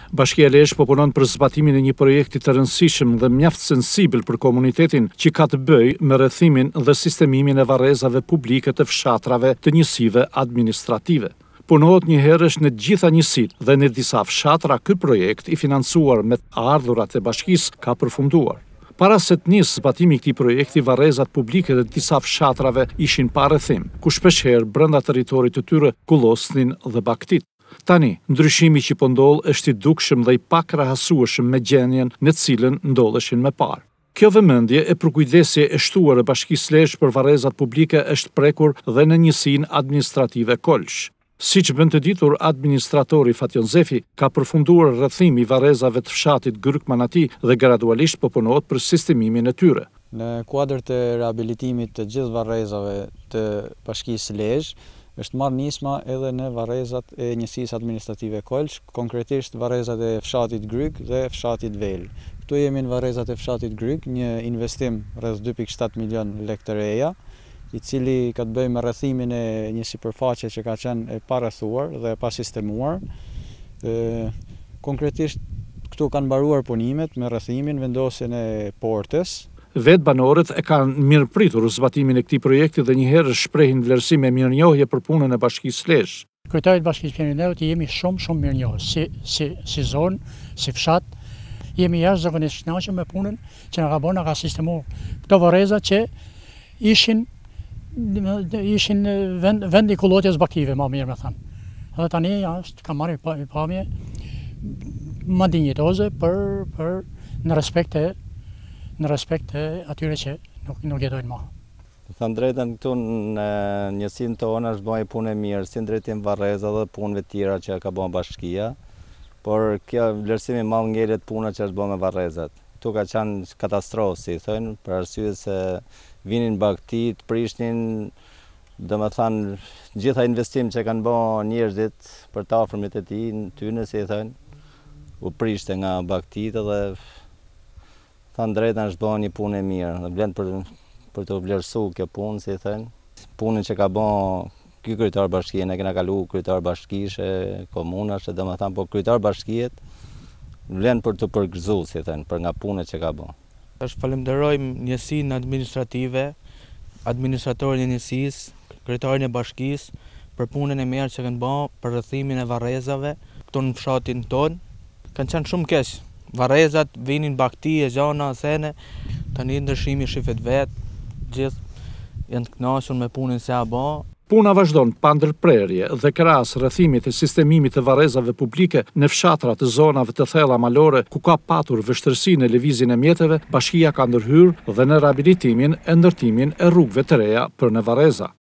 Bashkia e Lezhë po punon për zbatimin e një projekti të rëndësishëm dhe mjaft sensibël për komunitetin që ka të bëjë me rrethimin dhe sistemimin e varrezave publike të fshatrave të njësive administrative. Punohet një herësh në gjitha njësitë dhe në disa fshatra ky projekt i financuar me ardhurat e bashkisë ka përfunduar. Para se të nisë zbatimi i këtij projekti, varrezat publike të disa fshatrave ishin pa rrethim, ku shpeshherë brenda territorit të tyre kullosnin dhe baktit. Tani, ndryshimi që po ndodh është i dukshëm dhe i pakrahasueshëm me gjendjen në cilën ndodheshin më parë. Kjo vëmendje e përkujdesje e shtuar e Bashkisë Lezhë për varrezat publike është prekur dhe në njësinë administrative Kolsh. Siç bën të ditur administratori Fatjon Zefi, ka përfunduar rrethimi i varrezave të fshatit Gryk-Manati dhe gradualisht po punohet për sistemimin e tyre. Në kuadër të rehabilitimit të gjithë varrezave të Bashkisë Lezhë, është marrë nisma edhe në varrezat e njësisë administrative Kolsh, konkretisht varrezat e fshatit Gryk dhe fshatit Velë. Këtu jemi në varrezat e fshatit Gryk, një investim rreth 2.7 milion lekë të reja, i cili ka të bëjë me rrethimin e një sipërfaqe që ka qenë e parrethuar dhe e pasistemuar. Konkretisht këtu kanë mbaruar punimet me rrethimin, vendosjen e portës. Vetë banorët e kanë mirëpritur zbatimin e këtij projekti dhe njëherë shprehin vlerësime e mirënjohje për punën e Bashkisë Lezhë. Kryetarit Bashkisë Pirineut jemi shumë mirënjohës, si zonë, si fshat, jemi jashtëzakonisht të kënaqur me punën që na ka bërë, na ka sistemuar këto varreza që ishin vend i kullotjes baktive, më mirë me thënë. Edhe tani ka marrë pamje më dinjitoze për në respekt e atyre që nuk jetojnë më. Thënë drejtën, këtu në njësinë tonë është bëjë punë e mirë, si ndrejtim varreza dhe punëve tjera që ka bëjë bashkia, por kjo vlerësimi madh ngelet puna që është bëjë me varrezat. Këtu ka qenë katastrofë, si thënë, për arsye se vinin bagtit, prishnin, domethënë gjitha investim që kanë bëjë njerëzit për të afërmit e tij, tyne, si thënë, u prishte nga bagtit dhe thënë drejtën është bëjë një punë e mirë, dhe vlen për të vlerësuar kjo punë, si thënë. Punën që ka bëjë ky kryetar bashkie, ne kena kalu kryetar bashkishe, komunashe, domethënë, po kryetar bashkiet vlen për të përgëzuar, si thënë, për nga punët që ka bëjë. Është falenderojmë njësinë administrative, administratorin e njësisë, kryetarin e bashkisë për punën e mirë që kanë bërë për rrethimin e varrezave këtu në fshatin tonë. Kanë qenë shumë keq. Varrezat vinin bakti e gjana, sene, tani ndryshimi shifet vetë, gjithë janë të kënaqur me punën që a bë. Puna vazhdon pa ndërprerje dhe krahas rrethimit e sistemimit të varrezave publike në fshatra të zonave të thella malore ku ka patur vështirësi në lëvizjen e mjeteve, bashkia ka ndërhyrë dhe në rehabilitimin e ndërtimin e rrugëve të reja për në varreza.